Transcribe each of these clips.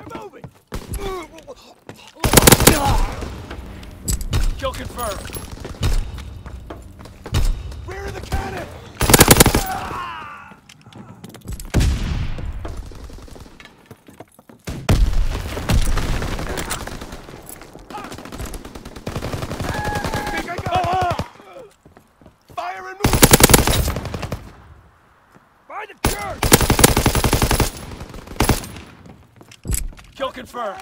They're moving! Kill confirmed. Rear of the cannon! Fire and move! By the church! Kill confirmed.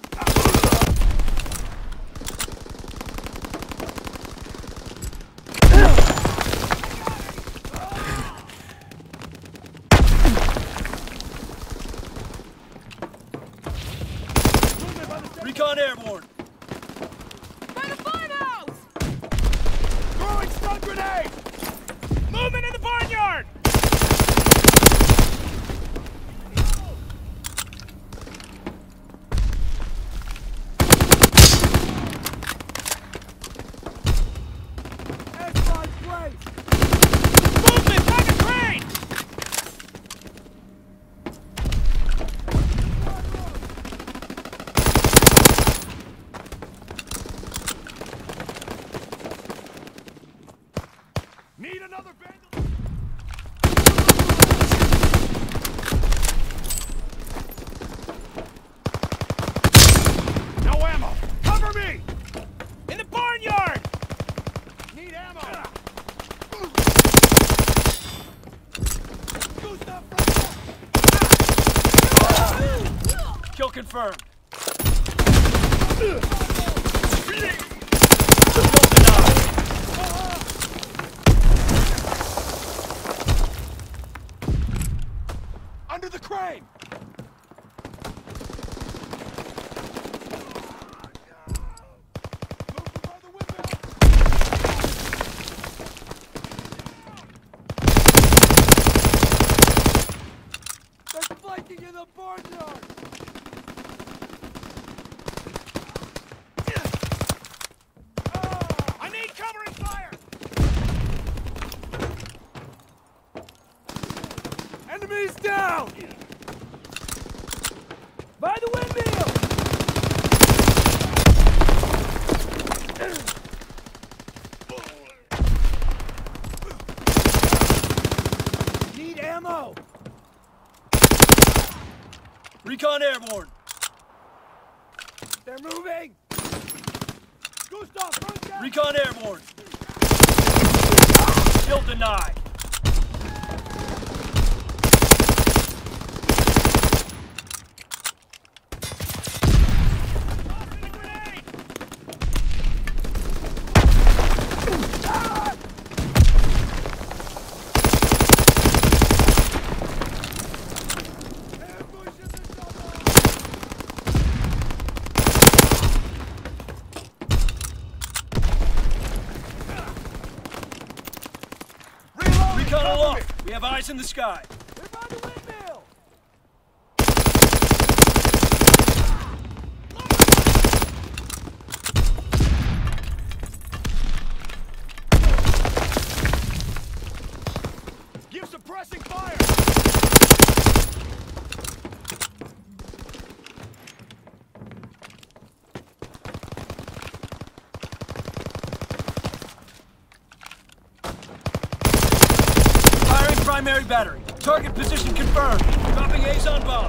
Recon airborne. By the farmhouse! Throwing stun grenade! Movement in the barnyard! S5 place! Movement by the crane! Need another vandal! No ammo! Cover me! In the barnyard! Need ammo! Gustav, Kill confirmed. under the crane! Moving by the windmill! They're flanking in the barnyard! I need covering fire! Enemies down! By the windmill! Need ammo! Recon airborne. They're moving! Gustav, front down! Recon airborne. Kill denied. Ambush in the double! Reload! Recon aloft. We have eyes in the sky. They're by the windmill! Give suppressing fire! Firing primary battery. Target position confirmed. Dropping Azon bomb.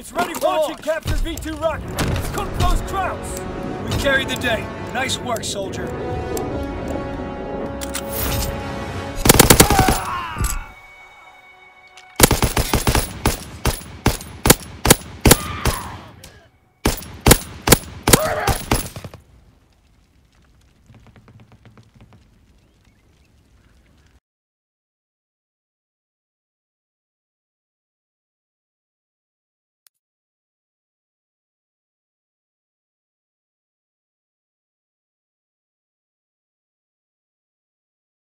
It's ready for launch and capture V2 rocket. Cook those Krauts. We carried the day. Nice work, soldier.